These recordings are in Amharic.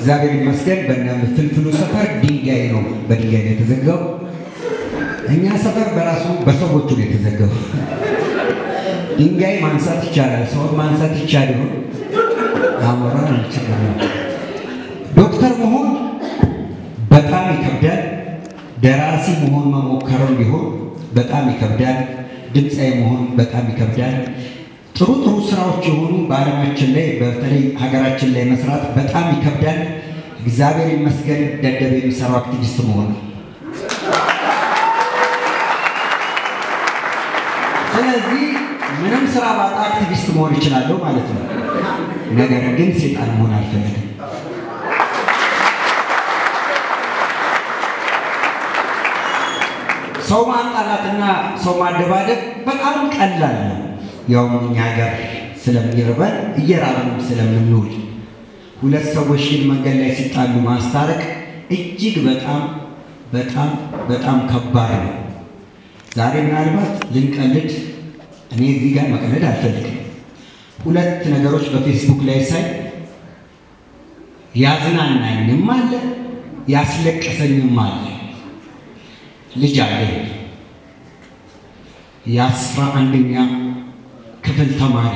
እግዚአብሔር ይመስገን በእናንተፍልፍሉ ሰፈር ድንጋይ ነው በድንጋይ ነው የተዘጋው እኛ ሰፈር በራሱ በሰዎቹ ነው የተዘጋው ድንጋይ ማንሳት ይቻላል ሰው ማንሳት ይቻላል አሞራን ይችላል ዶክተር መሆን በጣም ይከብዳል ደራሲ መሆን መሞከር ቢሆን በጣም ይከብዳል ድምጻይ መሆን በጣም ይከብዳል ጥሩ ስራዎች የሆኑ ባለማችን ላይ በተለይ ሀገራችን ላይ መስራት በጣም ይከብዳል እግዚአብሔር ይመስገን ደደብ የሚሰራው አክቲቪስት መሆን ስለዚህ ምንም ስራ ባጣ አክቲቪስት መሆን ይችላል ማለት ነው ነገር ግን ሰይጣን መሆን አልፈልግም ሰው ማጣላትና ሰው ማደባደብ በጣም ቀላል ነው ያው እኛ ሀገር ስለሚርበን እየራበንም ስለምንውል ሁለት ሰዎች መንገድ ላይ ሲጣሉ ማስታረቅ እጅግ በጣም ከባድ ነው ዛሬ ምናልባት ልንቀልድ እኔ እዚህ ጋር መቀለድ አልፈልግም ሁለት ነገሮች በፌስቡክ ላይ ሳይ ያዝናናኝም አለ ያስለቀሰኝም አለ ልጅ አለኝ የ11ኛ ክፍል ተማሪ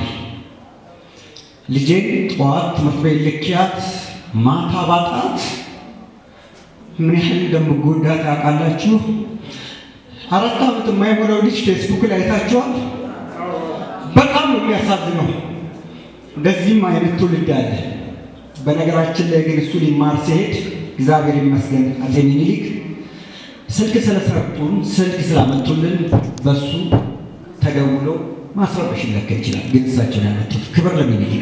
ልጄን ጧት ትምህርት ቤት ልኪያት ማታ ባጣት ምን ያህል እንደምጎዳት ያውቃላችሁ 4 ዓመት የማይሞላው ልጅ ፌስቡክ ላይ ታችኋል በጣም የሚያሳዝነው እንደዚህም አይነት ትውልድ አለ በነገራችን ላይ ግን እሱ ሊማር ሲሄድ እግዚአብሔር ይመስገን አፄ ምኒልክ ስልክ ስለሰጡን ስልክ ስላመጡልን በሱ ተደውሎ ማስረበሽ ለከ ይችላል ግን እሳቸው ያመጡት ክብር ለምኒልክ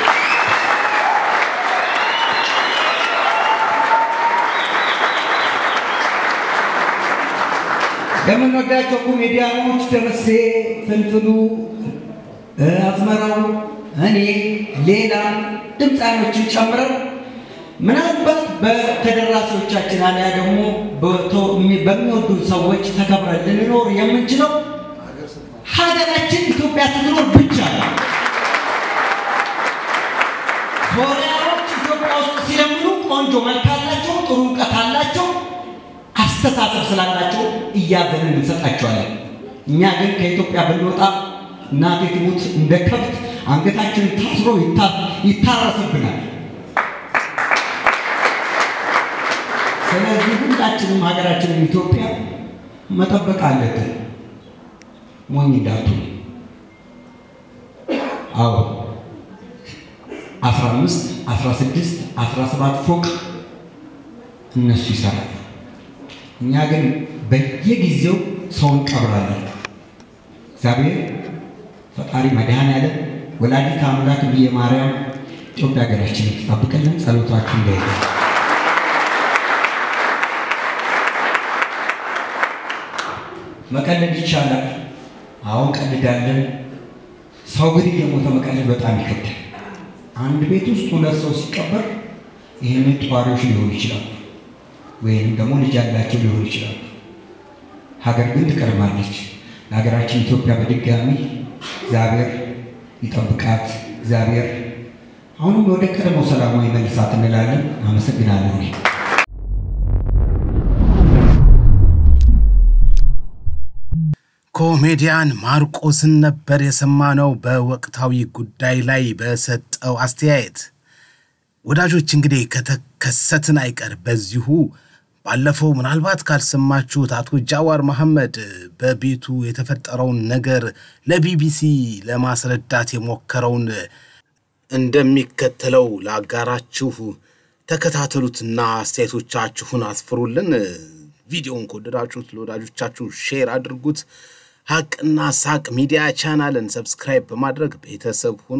የምንወዳቸው ኮሜዲያኖች ደረሴ ፍልፍሉ አዝመራው እኔ ሌላ ድምጻዮችን ጨምረን ምናልባት በተደራሲዎቻችን አለያ ደግሞ በሚወዱ ሰዎች ተከብረን ልንኖር የምንችለው ሀገራችን ኢትዮጵያ ስትኖር ብቻ ነው ሶሪያዎች ኢትዮጵያ ውስጥ ሲለምኑ ቆንጆ መልክ አላቸው ጥሩ ዕውቀት አላቸው አስተሳሰብ ስላላቸው እያዘንን እንሰጣቸዋለን እኛ ግን ከኢትዮጵያ ብንወጣ እናቴ ትሙት እንደ ከብት አንገታችን ታስሮ ይታረስብናል ስለዚህ ሁላችንም ሀገራችንን ኢትዮጵያ መጠበቅ አለብን ሞኝ ዳቱ አዎ 15 16 17 ፎቅ እነሱ ይሰራሉ እኛ ግን በየጊዜው ሰውን ቀብራለን እግዚአብሔር ፈጣሪ መድኃኔዓለም ወላዲተ አምላክ በየማርያም ኢትዮጵያ ሀገራችንን ተጠብቀልን ጸሎታችን እንዳይል መቀለድ ይቻላል አሁን ቀልዳለን ሰው ግን የሞተ መቀለድ በጣም ይከብዳል አንድ ቤት ውስጥ ሁለት ሰው ሲቀበር ይሄን ጧሪዎች ሊሆን ይችላል ወይም ደግሞ ልጅ ያላቸው ሊሆን ይችላል ሀገር ግን ትቀርማለች ሀገራችን ኢትዮጵያ በድጋሚ እግዚአብሔር ይጠብቃት እግዚአብሔር አሁንም ወደ ቀድሞው ሰላማዊ መልሳት እንላለን አመሰግናለሁ ኮሜዲያን ማርቆስን ነበር የሰማነው በወቅታዊ ጉዳይ ላይ በሰጠው አስተያየት ወዳጆች እንግዲህ ከተከሰትን አይቀር በዚሁ ባለፈው ምናልባት ካልሰማችሁት አቶ ጃዋር መሐመድ በቤቱ የተፈጠረውን ነገር ለቢቢሲ ለማስረዳት የሞከረውን እንደሚከተለው ላጋራችሁ ተከታተሉትና አስተያየቶቻችሁን አስፍሩልን ቪዲዮውን ከወደዳችሁት ለወዳጆቻችሁ ሼር አድርጉት ሀቅና ሳቅ ሚዲያ ቻናልን ሰብስክራይብ በማድረግ ቤተሰብ ሁኑ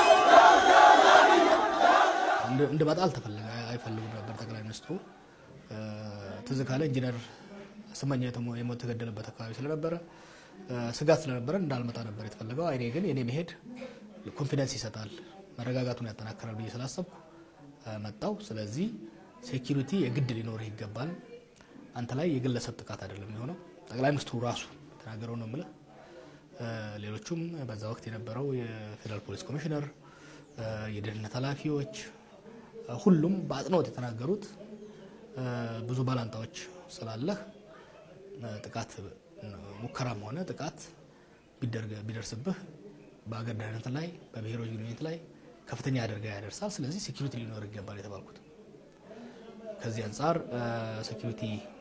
እንደ ባጣል ተፈልጋ አይፈልጉ ነበር ጠቅላይ ሚኒስትሩ ተዘካለ ኢንጂነር ሰማኛ የሞት ተገደለበት አካባቢ ስለነበረ ስጋት ስለነበረ እንዳልመጣ ነበር የተፈለገው አይኔ ግን የኔ መሄድ ኮንፊደንስ ይሰጣል መረጋጋቱን ያጠናክራል ብዬ ስላሰብኩ መጣው ስለዚህ ሴኩሪቲ የግድ ሊኖር ይገባል አንተ ላይ የግለሰብ ጥቃት አይደለም የሚሆነው ጠቅላይ ሚኒስትሩ ራሱ ተናገረው ነው ማለት ሌሎቹም በዛ ወቅት የነበረው የፌደራል ፖሊስ ኮሚሽነር የደህንነት ኃላፊዎች ሁሉም ባጥኖት የተናገሩት ብዙ ባላንጣዎች ስላለህ ጥቃት ሙከራም ሆነ ጥቃት ቢደርስብህ በአገር ደህንነት ላይ በብሔሮች ግንኙነት ላይ ከፍተኛ አደጋ ያደርሳል ስለዚህ ሴኩሪቲ ሊኖር ይገባል የተባልኩት ከዚህ አንፃር ሴኩሪቲ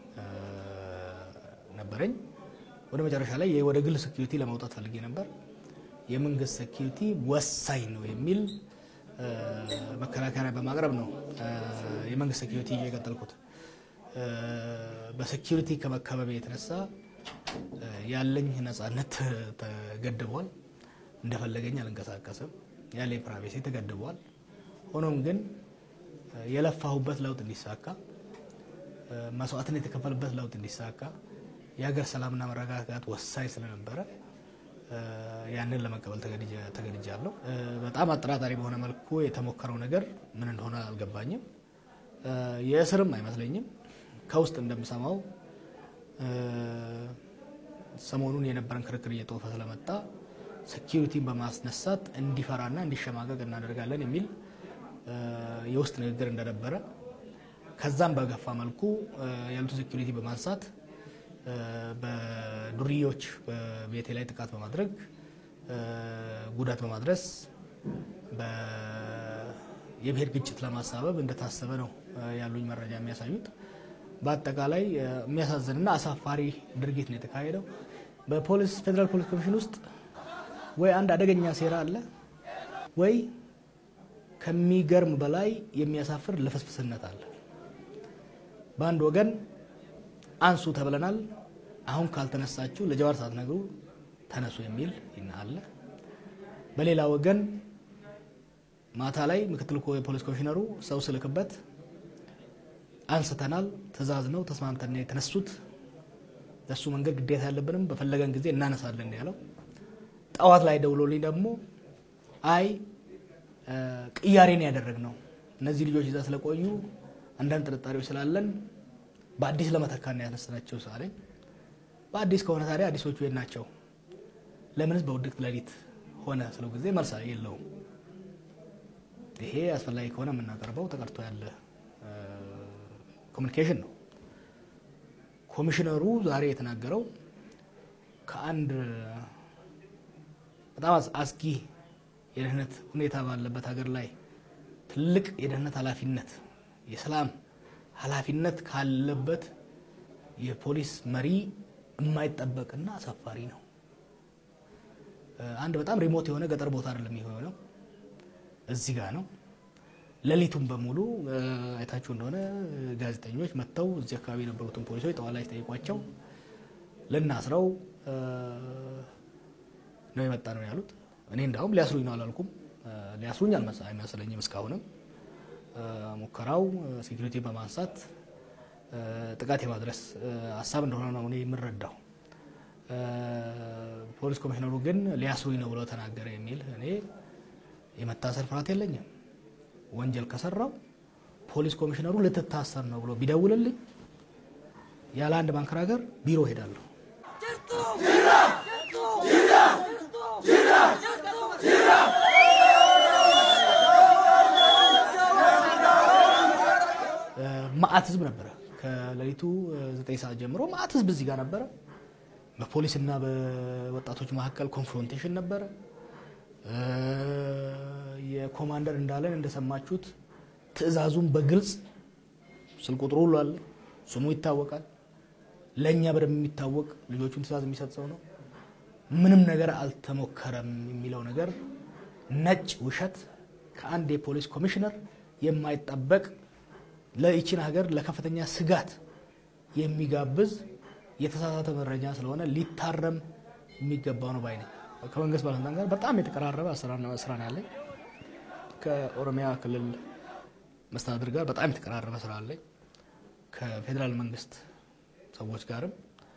ነበረኝ ወደ መጨረሻ ላይ ወደ ግል ሴኩሪቲ ለማውጣት ፈልጌ ነበር የመንግስት ሴኩሪቲ ወሳኝ ነው የሚል መከራከሪያ በማቅረብ ነው የመንግስት ሴኩሪቲ እየቀጠልኩት በሴኩሪቲ ከመከበብ የተነሳ ያለኝ ነፃነት ተገድቧል እንደፈለገኝ አልንቀሳቀስም ያለኝ ፕራይቬሲ ተገድቧል ሆኖም ግን የለፋሁበት ለውጥ እንዲሳካ መስዋዕትን የተከፈልበት ለውጥ እንዲሳካ የሀገር ሰላምና መረጋጋት ወሳኝ ስለነበረ ያንን ለመቀበል ተገድጃለሁ በጣም አጥራጣሪ በሆነ መልኩ የተሞከረው ነገር ምን እንደሆነ አልገባኝም የእስርም አይመስለኝም ከውስጥ እንደምሰማው ሰሞኑን የነበረን ክርክር እየተወፈ ስለመጣ ሴኩሪቲን በማስነሳት እንዲፈራና እንዲሸማቀቅ እናደርጋለን የሚል የውስጥ ንግግር እንደነበረ ከዛም በገፋ መልኩ ያሉት ሴኩሪቲ በማንሳት በዱሪዮች በቤቴ ላይ ጥቃት በማድረግ ጉዳት በማድረስ የብሔር ግጭት ለማሳበብ እንደታሰበ ነው ያሉኝ መረጃ የሚያሳዩት በአጠቃላይ የሚያሳዝንና አሳፋሪ ድርጊት ነው የተካሄደው በፖሊስ ፌደራል ፖሊስ ኮሚሽን ውስጥ ወይ አንድ አደገኛ ሴራ አለ ወይ ከሚገርም በላይ የሚያሳፍር ለፍስፍስነት አለ በአንድ ወገን አንሱ ተብለናል አሁን ካልተነሳችሁ ለጀዋር ሳትነግሩ ተነሱ የሚል ይናለ በሌላ ወገን ማታ ላይ ምክትል የፖሊስ ኮሚሽነሩ ሰው ስለከበት አንስተናል ተዛዝ ነው ተስማምተን የተነሱት ለሱ መንገድ ግዴታ ያለብንም በፈለገን ጊዜ እናነሳለን ያለው ጣዋት ላይ ደውሎልኝ ደግሞ አይ ቅያሬን ያደረግነው እነዚህ ልጆች ይዛ ስለቆዩ አንዳንድ ጥርጣሬዎች ስላለን በአዲስ ለመተካና ያነሳናቸው ሳለኝ በአዲስ ከሆነ ታዲያ አዲሶቹ የናቸው ለምንስ በውድቅት ለሊት ሆነ ስለው ጊዜ መልስ የለውም ይሄ አስፈላጊ ከሆነ የምናቀርበው ተቀርቶ ያለ ኮሙኒኬሽን ነው ኮሚሽነሩ ዛሬ የተናገረው ከአንድ በጣም አስጊ የደህንነት ሁኔታ ባለበት ሀገር ላይ ትልቅ የደህንነት ኃላፊነት የሰላም ኃላፊነት ካለበት የፖሊስ መሪ የማይጠበቅና አሳፋሪ ነው አንድ በጣም ሪሞት የሆነ ገጠር ቦታ አይደለም ይሆነው እዚህ ጋር ነው ለሊቱም በሙሉ አይታችሁ እንደሆነ ጋዜጠኞች መተው እዚህ አካባቢ የነበሩትን ፖሊሶች ተዋላጅ ጠይቋቸው ለናስራው ነው የመጣ ነው ያሉት እኔ እንዳውም ሊያስሩኝ ነው አላልኩም ሊያስሩኝ አይመስለኝም እስካሁንም ሙከራው ሴኩሪቲ በማንሳት ጥቃት የማድረስ ሐሳብ እንደሆነ ነው እኔ የምረዳው ፖሊስ ኮሚሽነሩ ግን ሊያስሩኝ ነው ብሎ ተናገረ የሚል እኔ የመታሰር ፍርሃት የለኝም ወንጀል ከሰራው ፖሊስ ኮሚሽነሩ ልትታሰር ነው ብሎ ቢደውልልኝ ያለ አንድ ማንከራገር ቢሮ ሄዳለሁ ማአት ህዝብ ነበር ከሌሊቱ 9 ሰዓት ጀምሮ ማአት ህዝብ እዚህ ጋር ነበር በፖሊስና በወጣቶች መካከል ኮንፍሮንቴሽን ነበር የኮማንደር እንዳለን እንደሰማችሁት ትዕዛዙን በግልጽ ስልክ ቁጥሩ ሁሉ አለ ስሙ ይታወቃል ለኛ በደም የሚታወቅ ልጆቹን ትዕዛዝ የሚሰጠው ነው ምንም ነገር አልተሞከረም የሚለው ነገር ነጭ ውሸት ከአንድ የፖሊስ ኮሚሽነር የማይጠበቅ ለኢቺን ሀገር ለከፍተኛ ስጋት የሚጋብዝ የተሳሳተ መረጃ ስለሆነ ሊታረም የሚገባው ነው ባይነኝ ከመንግስት ባለስልጣን ጋር በጣም የተቀራረበ አሰራር ነው ያለኝ ከኦሮሚያ ክልል መስተዳድር ጋር በጣም የተቀራረበ ስራ አለኝ ከፌደራል መንግስት ሰዎች ጋርም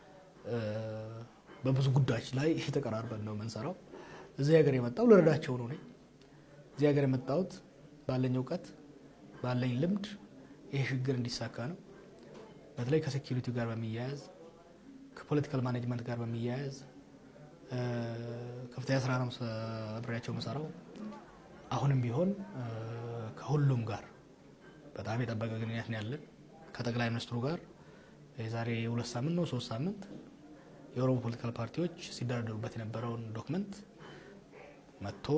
በብዙ ጉዳዮች ላይ የተቀራረበ ነው መንሰራው እዚህ ሀገር የመጣው ለረዳቸው ነው ነኝ እዚህ ሀገር የመጣውት ባለኝ ዕውቀት ባለኝ ልምድ ይሄ ችግር እንዲሳካ ነው በተለይ ከሴኩሪቲ ጋር በሚያያዝ ከፖለቲካል ማኔጅመንት ጋር በሚያያዝ ከፍተኛ ስራ ነው አብሬያቸው መሰራው አሁንም ቢሆን ከሁሉም ጋር በጣም የጠበቀ ግንኙነት ነው ያለን ከጠቅላይ ሚኒስትሩ ጋር የዛሬ 2 ሳምንት ነው 3 ሳምንት የኦሮሞ ፖለቲካል ፓርቲዎች ሲደረደሩበት የነበረውን ዶክመንት መጥቶ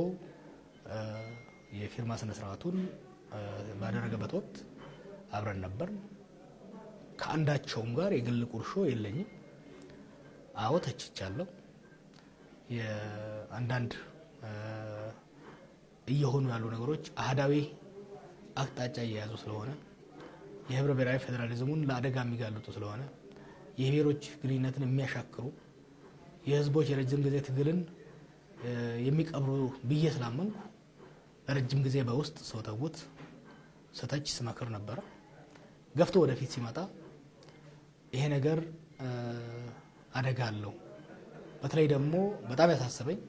የፊርማ ስነ ስርዓቱን ባደረገበት ወቅት አብረን ነበር ከአንዳቸውም ጋር የግል ቁርሾ የለኝም አዎ ተችቻለሁ የአንዳንድ እየሆኑ ያሉ ነገሮች አህዳዊ አቅጣጫ እየያዙ ስለሆነ የህብረ ብሔራዊ ፌደራሊዝሙን ለአደጋ የሚጋልጡ ስለሆነ የብሔሮች ግንኙነትን የሚያሻክሩ የህዝቦች የረጅም ጊዜ ትግልን የሚቀብሩ ብዬ ስላመንኩ ረጅም ጊዜ በውስጥ ሰው ተውት ሰተች ስመክር ነበር ገፍቶ ወደፊት ሲመጣ ይሄ ነገር አደጋ አለው በተለይ ደግሞ በጣም ያሳሰበኝ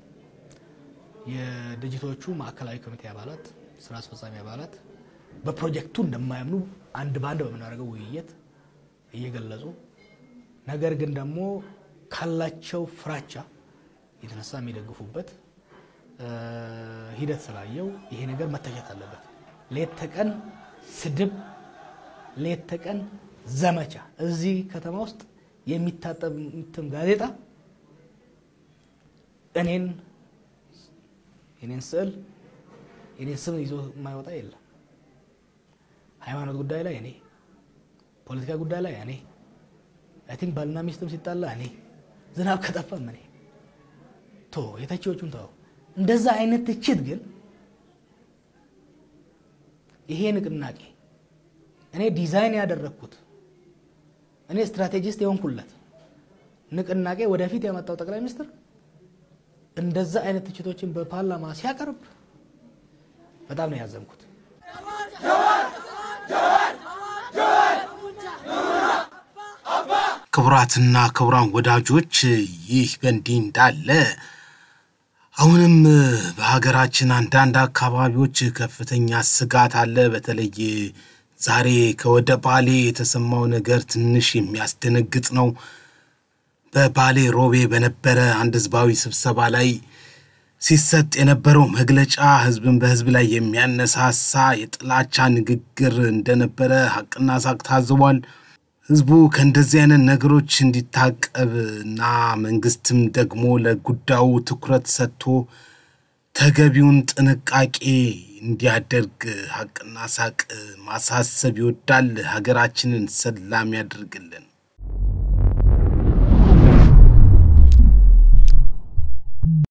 የድርጅቶቹ ማዕከላዊ ኮሚቴ አባላት ስራ አስፈጻሚ አባላት በፕሮጀክቱ እንደማያምኑ አንድ ባንድ በመናረገው ውይይት እየገለጹ ነገር ግን ደግሞ ካላቸው ፍራቻ የተነሳ የሚደግፉበት ሂደት ስላየው ይሄ ነገር መተቸት አለበት ሌት ተቀን ስድብ ሌት ተቀን ዘመቻ እዚህ ከተማ ውስጥ የሚታተም ጋዜጣ እኔን ስዕል እኔን ስም ይዞ ማይወጣ የለም ሃይማኖት ጉዳይ ላይ እኔ ፖለቲካ ጉዳይ ላይ እኔ አይ ቲንክ ባልና ሚስትም ሲጣላ እኔ ዝናብ ከጠፋም እኔ ቶ የተቺዎቹን ታው እንደዛ አይነት ትችት ግን ይሄ ንቅናቄ እኔ ዲዛይን ያደረኩት እኔ ስትራቴጂስት የሆንኩለት ንቅናቄ ወደፊት ያመጣው ጠቅላይ ሚኒስትር እንደዛ አይነት ትችቶችን በፓርላማ ሲያቀርብ በጣም ነው ያዘንኩት ክቡራትና ክቡራን ወዳጆች ይህ በእንዲህ እንዳለ አሁንም በሀገራችን አንዳንድ አካባቢዎች ከፍተኛ ስጋት አለ በተለይ ዛሬ ከወደ ባሌ የተሰማው ነገር ትንሽ የሚያስደነግጥ ነው በባሌ ሮቤ በነበረ አንድ ህዝባዊ ስብሰባ ላይ ሲሰጥ የነበረው መግለጫ ህዝብን በህዝብ ላይ የሚያነሳሳ የጥላቻ ንግግር እንደነበረ ሐቅና ሳቅ ታዝቧል ህዝቡ ከእንደዚህ አይነት ነገሮች እንዲታቀብና መንግስትም ደግሞ ለጉዳዩ ትኩረት ሰጥቶ ተገቢውን ጥንቃቄ እንዲያደርግ ሐቅና ሳቅ ማሳሰብ ይወዳል ሀገራችንን ሰላም ያድርግልን